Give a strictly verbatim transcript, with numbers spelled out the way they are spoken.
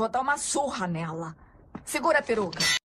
Vou dar uma surra nela. Segura a peruca.